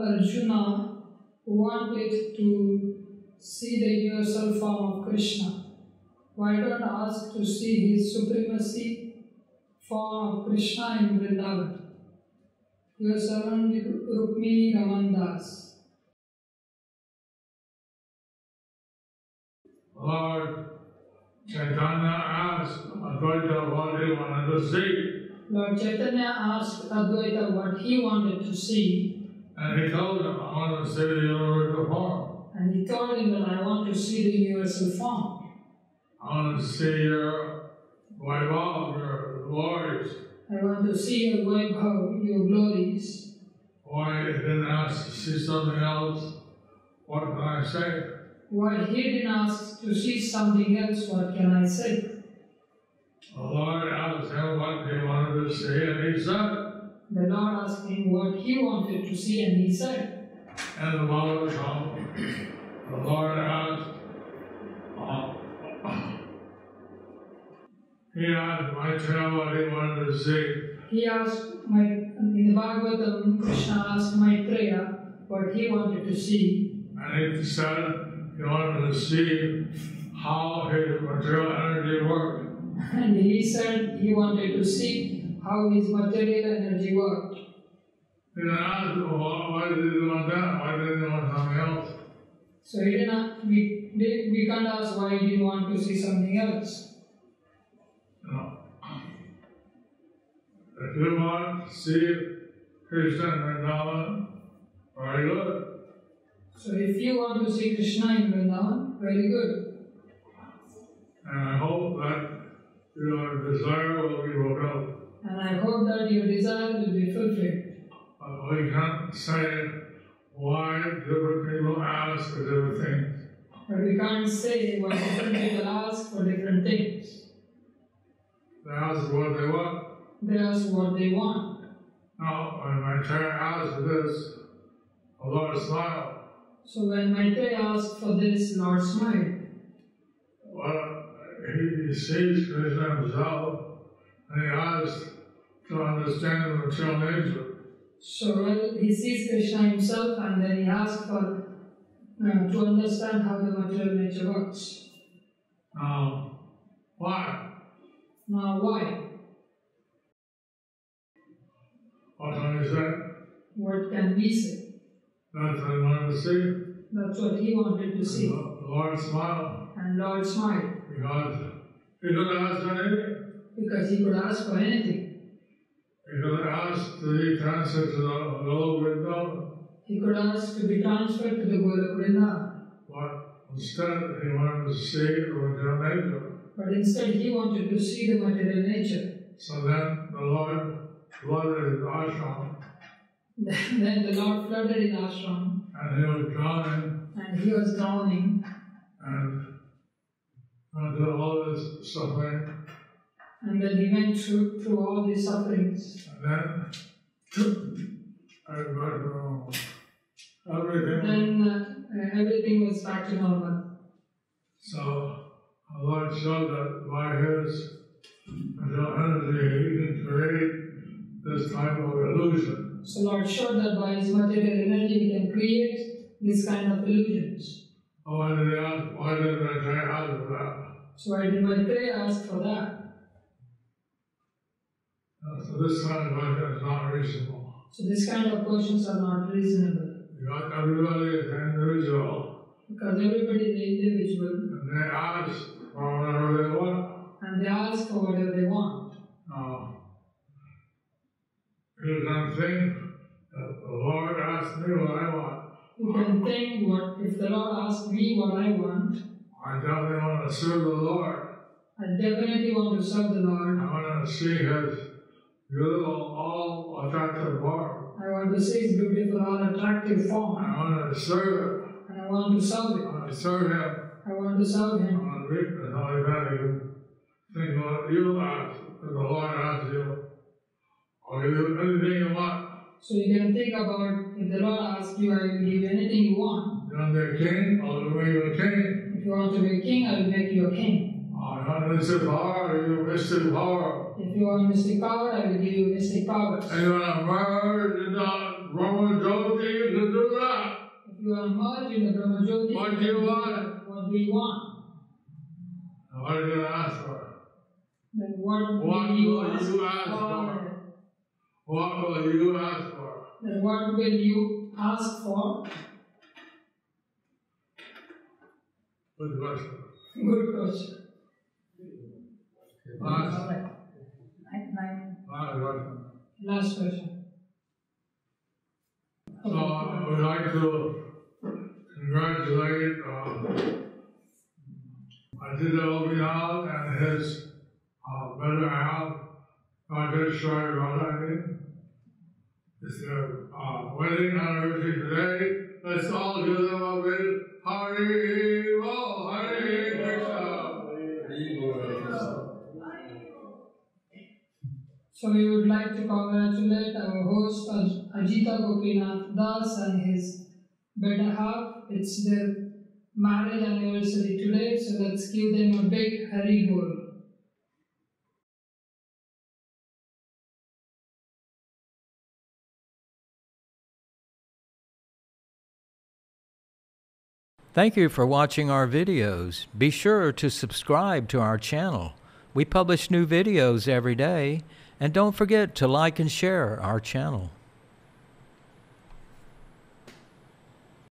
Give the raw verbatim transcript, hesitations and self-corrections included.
Arjuna wanted to see the universal form of Kṛṣṇa. Why don't ask to see his supremacy form of Kṛṣṇa in Vrindavan? Your servant Rukmini Ramandas. Lord Chaitanya asked Advaita what he wanted to see. Lord Chaitanya asked Advaita what he wanted to see. And he told him, I want to see the universal form. And he told him that I want to see the universal form. I want to see your Vaibhav, your glories. I want to see your Vaibhav, your glories. Why he didn't ask to see something else? What can I say? Why he didn't ask to see something else? What can I say? The Lord asked him what he wanted to see, and he said. The Lord asked him what he wanted to see, and he said. And the Bhagavatam, the Lord asked, uh, he asked Maitreya what he wanted to see. He asked, my, in the Bhagavatam, Kṛṣṇa asked Maitreya what he wanted to see. And he said he wanted to see how his material energy worked. And he said he wanted to see how his material energy worked. He didn't ask, well, why did he want that? Why didn't he want something else? So he didn't, we, we can't ask why he didn't want to see something else. No. If you want to see Kṛṣṇa in Vrindavan, very good. So if you want to see Kṛṣṇa in Vrindavan, very good. And I hope that your desire will be fulfilled. And I hope that your desire will be fulfilled. But we can't say why different people ask for different things. But we can't say why different people ask for different things. They ask what they want. They ask what they want. Now, when Maitreya asked for this, the Lord smiled. So when Maitreya asked for this, Lord smiled. Well, he, he sees Kṛṣṇa himself, and he asked to understand the material nature. So well, he sees Kṛṣṇa himself, and then he asks for uh, to understand how the material nature works. Now, why? Now, why? What can we say? What can we say? That's what he wanted to see. That's what he wanted to see. And the Lord smiled. And Lord smiled. Because he could ask for anything. Because he could ask for anything. He could ask to be transferred to the Golok Vrindavan. He could ask to be transferred to the Golok Vrindavan. But instead, he wanted to see the material nature. But instead, he wanted to see the material nature. So then the Lord flooded his ashram. Then the Lord flooded his ashram. And he was drowning. And he was drowning. And went through all this suffering. And then he went through, through all these sufferings. And then everything. Then uh, everything was back to normal. So the Lord showed that by his material energy, he can create this type of illusion. So Lord showed that by his material energy, he can create this kind of illusions. Oh, why did he ask? Why did Maitreya ask for that? So why did Maitreya ask for that? Uh, so this kind of question is not reasonable. So this kind of questions are not reasonable. Because everybody is an individual. Because everybody is an individual. And they ask for whatever they want. And they ask for whatever they want. Now, you can think that the Lord asked me what I want. You can think, what if the Lord asked me what I want, I definitely want to serve the Lord. I definitely want to serve the Lord. I want to see His beautiful, all attractive form. I want to see His beautiful, all attractive form. I want to serve it. And I want to serve it. I want to serve Him. I want to serve Him. I want to reap it. Only that you can think what you ask, if the Lord asks you. I'll give you anything you want. So you can think about, if the Lord asks you, I will give you anything you want. You want to be a king? I'll make you a king. If you want to be a king, I will make you a king. want mystic power, I give you mystic power. If you want mystic power, I will give you mystic powers. And you want to merge in the Brahma Jyoti, you can do that. If you want to merge in the Brahma Jyoti, What do you want? What do you want? What are you going to ask for? Then what, What will you will ask you ask for? What will you ask for? Then what will you ask for? Good question. Good question. Last, All right. Nine, nine. last question. Last question. So I would like to congratulate uh, Ajita Obial and his uh, better half, Rajeshwari Radhani. It's their uh, wedding anniversary today. Let's all give them a big Hari Bol, Hare Krishna. So we would like to congratulate our host Aj- Ajita Gopinath Das and his better half. It's their marriage anniversary today, so let's give them a big Hari Bol. Thank you for watching our videos. Be sure to subscribe to our channel. We publish new videos every day, and don't forget to like and share our channel.